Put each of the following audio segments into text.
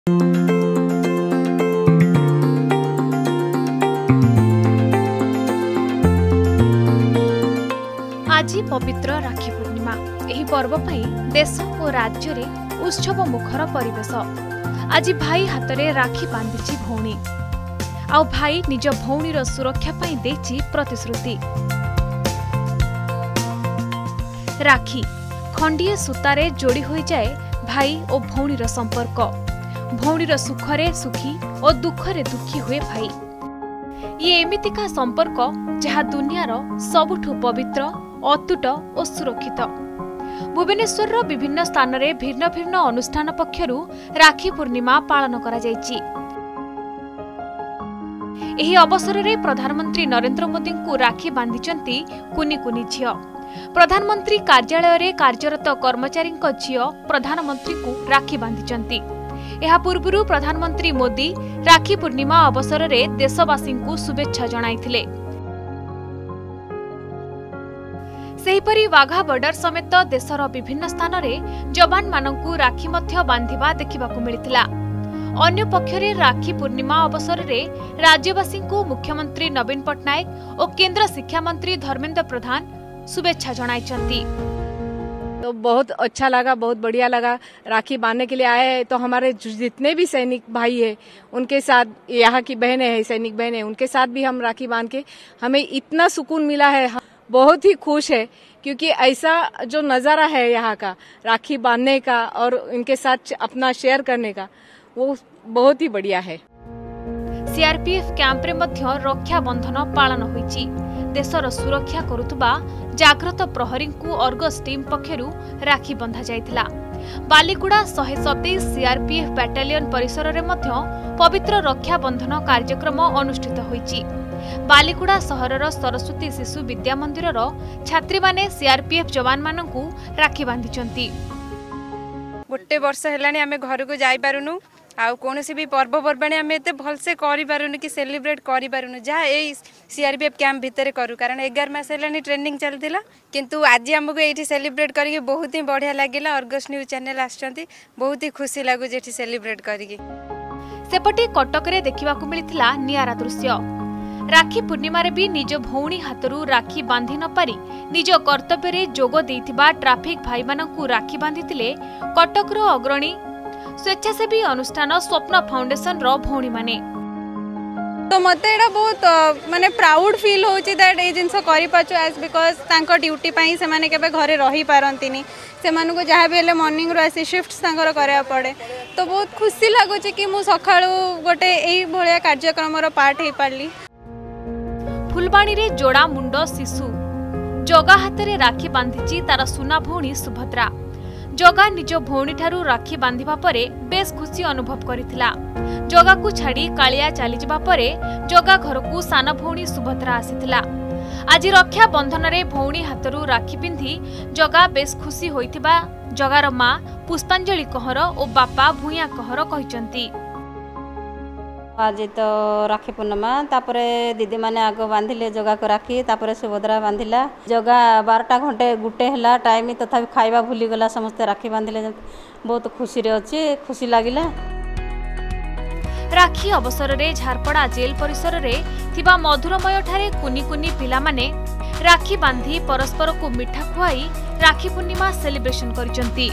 आज पवित्र राखी पूर्णिमा एही पर्व पई देश और राज्य रे उत्सव मुखर परिवेश। आज भाई हाथ में राखी बांधिची भौणी आउ भाई निज भौणीर सुरक्षा पई देची प्रतिश्रुति। राखी खंडीए सूतारे जोड़ी हो जाए भाई और भौणीर संपर्क। भौणीर सुखरे सुखी और दुखरे दुखी हुए भाई। ये एमितिका संपर्क जहाँ दुनियार सबुठु पवित्र अतुट और सुरक्षित। भुवनेश्वर विभिन्न स्थान में भिन्न भिन्न अनुष्ठान पक्षरु राखी पूर्णिमा पालन करा जायछि। एही अवसर में प्रधानमंत्री नरेंद्र मोदी को राखी बांधिचंती कुनी कुनी झियो। प्रधानमंत्री कार्यालय रे कार्यरत कर्मचारी झियो प्रधानमंत्री को राखी बांधिचंती। एहा पूर्वरु प्रधानमंत्री मोदी राखी पूर्णिमा अवसर में देशवासी को शुभेच्छा जणाइथिले। सेहीपरि वाघा बॉर्डर समेत देशर विभिन्न स्थान में जवान मानकु राखी मध्य बांधिबा देखिबाकु मिलिथिला। अन्य पक्षरे राखी पूर्णिमा अवसर में राज्यवासी को मुख्यमंत्री नवीन पट्टनायक और केंद्र शिक्षा मंत्री धर्मेंद्र प्रधान शुभेच्छा जणाइछंती। तो बहुत अच्छा लगा, बहुत बढ़िया लगा। राखी बांधने के लिए आए तो हमारे जितने भी सैनिक भाई है उनके साथ, यहाँ की बहनें हैं, सैनिक बहनें, उनके साथ भी हम राखी बांध के हमें इतना सुकून मिला है। बहुत ही खुश है क्योंकि ऐसा जो नज़ारा है यहाँ का राखी बांधने का और इनके साथ अपना शेयर करने का, वो बहुत ही बढ़िया है। सीआरपीएफ कैंप रे मध्य रक्षा बंधन पालन होईची। देशर सुरक्षा करुतबा जाग्रत प्रहरी को अर्गस टीम पक्षरु राखी बंधा जायतिला। बालीकुड़ा 127 सीआरपीएफ बैटालियन परिसर रे मध्य पवित्र रक्षा बंधन कार्यक्रम अनुष्ठित होईची। बालीकुड़ा सहरर सरस्वती शिशु विद्या मंदिरर छात्री माने सीआरपीएफ जवान मानकु राखी बांधिचंती। गोटे वर्ष हेलानी आमे घर को जाई पारुनु आउ कोनोसी भी पर्वपर्वाणी आमे एते भलसे करि पारुनु कि सेलिब्रेट करि पारुनु जहा ए सीआरपीएफ कैंप भितर करू। कारण 11 मास हेलानी ट्रेनिंग चलतिला किंतु आज हमको एठी सेलिब्रेट करिके बहुत ही बढ़िया लागिला। अर्गस न्यूज चैनल आछंती, बहुत ही खुशी लागु जेठी सेलिब्रेट करिके। सेपटे कटक रे देखिबाकु मिलिथिला नियारा दृश्य। राखी पूर्णिमा रे भी निज भौणी हाथरू राखी बांधि न पारी निज कर्तव्य रे जोग देइथिबा ट्रैफिक भाई मानकु राखी बांधिथिले कटक रो अग्रणी स्वेच्छासेवी अनुष्ठान स्वप्न फाउंडेशन रो भौणी माने। तो मते एडा बहुत माने प्राउड फील होची दैट ए जिंस करि पाचो एज बिकॉज तांको ड्यूटी पई से माने केबे घरे रही पारंतिनी। से मानु को जहा भी हेले मॉर्निंग रो आसी शिफ्ट्स तांकर करया पड़े। तो बहुत खुशी लागुची कि मु सखाळू गोटे एई भलिया कार्यक्रम रो पार्ट हे पारली। फुलबाणी रे जोड़ा मुंड शिशु जगा हाथ में राखी बांधिची तार सुना भौणी सुभद्रा। जगा निज भौणी ठारू राखी बांधिबा परे बेस खुशी अनुभव करिथिला। जगा को छाड़ी कालिया चली जाबा परे जगा घर को सान भौणी सुभद्रा आसीथिला। आज रक्षा बंधन रे भौणी हाथरू राखी पिंधि जगा बेस खुशी होइथिबा जगार मां पुष्पांजलि कहर और बापा भूया कहर कहिचंती। आज तो राखी पूर्णिमा तापरे दीदी माने आगो बांधिले जगा को राखी तापरे सुभद्रा बांधिला। जगा 12टा घंटे गुटे हला टाइम तथा खाइबा भूली गला समस्त राखी बांधिले। बहुत खुशी रे अछि, खुशी लागिला। राखी अवसर रे झारपड़ा जेल परिसर रे थिबा मधुरमय ठारे कुनी कुनी पिला माने राखी बांधी परस्पर को मिठा खुआई राखी पूर्णिमा सेलिब्रेशन करिसंती।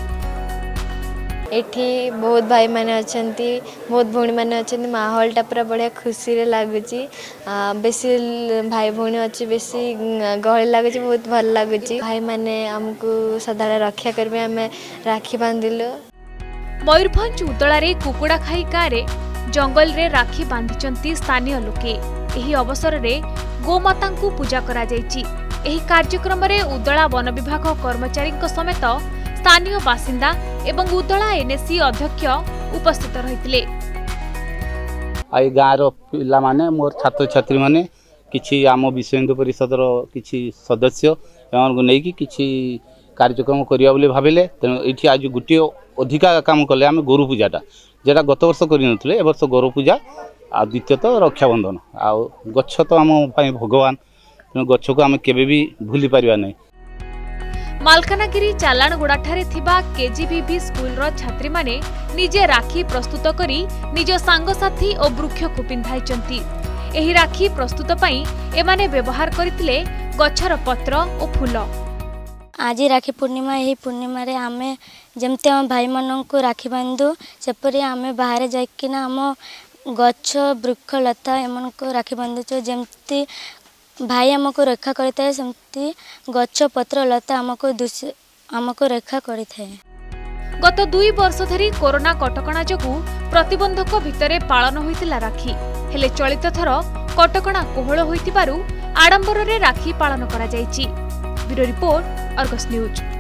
एठी बहुत भाई माने अछंती, बहुत भौणी माने अछंती। माहौलटा पूरा बढ़िया खुशी रे लागुची। बेसी भाई भौणी अछि, बेसी गहळ लागुची, बहुत भल लागुची। भाई माने हमको सदा रक्षा करबे हमें राखी बांधिलो। मयूरभंज उदला रे कुकुड़ा खाई गारे जंगल रे राखी बांधिचंती स्थानीय लोके। एही अवसर रे गोमाता को पूजा करा जायछि। एही कार्यक्रम रे उदला वन विभाग कर्मचारी समेत स्थानीय बासिंदा एवं उदला एनएससी अध्यक्ष उपस्थित रहिथिले। आई गाँव पिला माने मोर छात्र छात्री माने किछि आम विश्व हिंदू परिषद किछि सदस्य एमन नै कि किछि कार्यक्रम करिया बोली भाबिले। तेणु एठी आज गुटे अधिका काम कले आम गोरु पूजाटा जेटा गत वर्ष करिनथले ए वर्ष गोरु पूजा आ द्वितीय तो रक्षाबंधन आ गछ तो आम भगवान। तेणु गछ को आम केबे भी भूली पारिबा नै। मालकानगिरी चालाणगुड़ाठारे थिबा केजीबीवी स्कूलर छात्री माने निजे राखी प्रस्तुत करी निज सांगसाथी और वृक्ष को पिंधाइचंती। एही राखी प्रस्तुत पई एमाने व्यवहार करथिले गछर पत्र और फूल। आज राखी पूर्णिमा, यही पूर्णिमा रे आमे जमते हम भाई मानन को राखी बांधु सेपरी आमे बाहर जाइकिना हम गछ वृक्ष लता एमन को राखी बांधुचो। जमती भाई आमको रक्षा करता है सेमती गछ पत्र लता आमको रक्षा करता है। गत 2 वर्ष धरी कोरोना कटकणा जगु प्रतिबंधक भितरे पालन होइतिला राखी, हेले चलित थर कटकणा कोहळ होइतिबारु आडंबर रे राखी पालन करा जायछि। Bureau report, Argus news.